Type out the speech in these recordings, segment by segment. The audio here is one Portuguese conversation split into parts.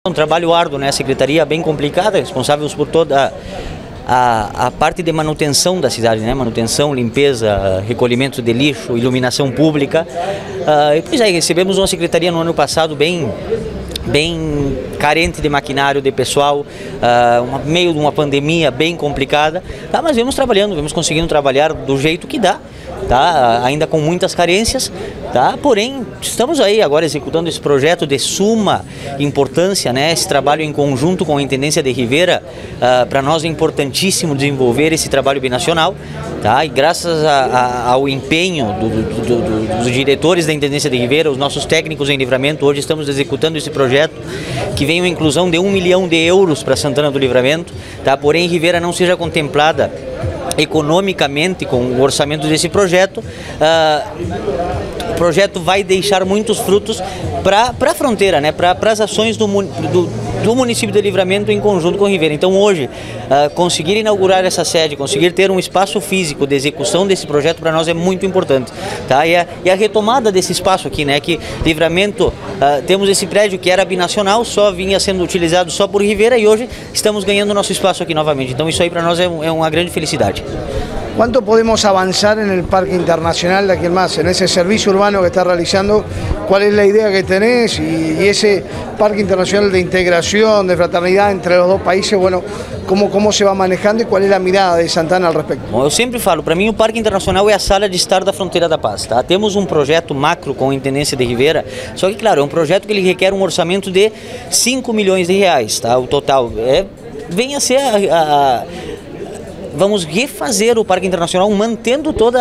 Um trabalho árduo, né? A secretaria bem complicada, responsáveis por toda a parte de manutenção da cidade, né? Manutenção, limpeza, recolhimento de lixo, iluminação pública. E pois é, recebemos uma secretaria no ano passado bem carente de maquinário, de pessoal, meio de uma pandemia bem complicada, tá? Mas vamos trabalhando, vamos conseguindo trabalhar do jeito que dá, tá? Ainda com muitas carências, tá? Porém, estamos aí agora executando esse projeto de suma importância, né? Esse trabalho em conjunto com a Intendência de Rivera, para nós é importantíssimo desenvolver esse trabalho binacional, tá? E graças ao empenho dos diretores da Intendência de Rivera, os nossos técnicos em Livramento, hoje estamos executando esse projeto que vem uma inclusão de 1 milhão de euros para Santana do Livramento, tá? Porém, Rivera não seja contemplada economicamente com o orçamento desse projeto. O projeto vai deixar muitos frutos para a fronteira, né? Para as ações do município de Livramento em conjunto com Rivera. Então hoje, conseguir inaugurar essa sede, conseguir ter um espaço físico de execução desse projeto para nós é muito importante, tá? E a retomada desse espaço aqui, né? Que Livramento, temos esse prédio que era binacional, só vinha sendo utilizado só por Rivera e hoje estamos ganhando nosso espaço aqui novamente. Então isso aí para nós é uma grande felicidade. ¿Cuánto podemos avanzar en el Parque Internacional de aquí en más, en ese servicio urbano que está realizando? ¿Cuál es la idea que tenés? Y ese Parque Internacional de integración, de fraternidad entre los dos países, bueno, ¿cómo se va manejando y cuál es la mirada de Santana al respecto? Bom, eu sempre falo, para mim o Parque Internacional é a sala de estar da Fronteira da Paz, tá? Temos um projeto macro com a Intendência de Rivera, só que claro, é um projeto que ele requer um orçamento de 5 milhões de reais, tá? O total vem a ser vamos refazer o Parque Internacional mantendo toda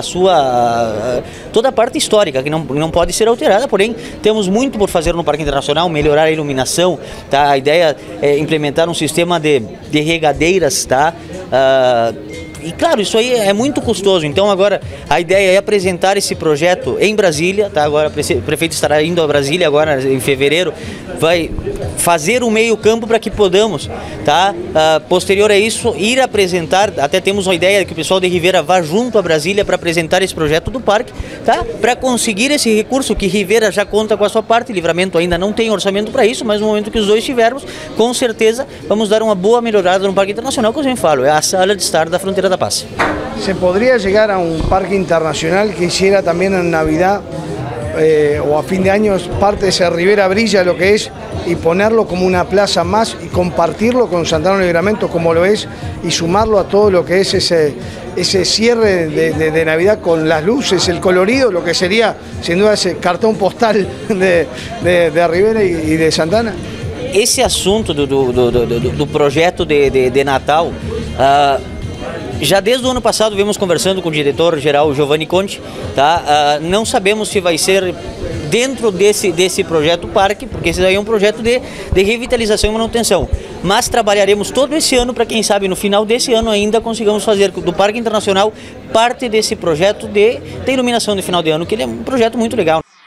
a parte histórica, que não pode ser alterada, porém temos muito por fazer no Parque Internacional, melhorar a iluminação, tá? A ideia é implementar um sistema de regadeiras, tá? E claro, isso aí é muito custoso, então agora a ideia é apresentar esse projeto em Brasília, tá? Agora o prefeito estará indo a Brasília agora em fevereiro, vai fazer o meio campo para que podamos, tá? Posterior a isso, ir apresentar, até temos uma ideia de que o pessoal de Rivera vá junto a Brasília para apresentar esse projeto do parque, tá? Para conseguir esse recurso que Rivera já conta com a sua parte, Livramento ainda não tem orçamento para isso, mas no momento que os dois tivermos, com certeza vamos dar uma boa melhorada no Parque Internacional, que eu sempre falo, é a sala de estar da Fronteira da Paz. ¿Se podría llegar a un parque internacional que hiciera también en Navidad o a fin de año parte de ese Rivera Brilla lo que es y ponerlo como una plaza más y compartirlo con Santana del Livramento como lo es y sumarlo a todo lo que es ese cierre de Navidad con las luces, el colorido, lo que sería sin duda ese cartón postal de Rivera y de Santana? Esse assunto do projeto de Natal, já desde o ano passado vemos conversando com o diretor-geral Giovanni Conte, tá? Não sabemos se vai ser dentro desse projeto parque, porque esse daí é um projeto de revitalização e manutenção. Mas trabalharemos todo esse ano para quem sabe no final desse ano ainda consigamos fazer do Parque Internacional parte desse projeto de iluminação de final de ano, que ele é um projeto muito legal.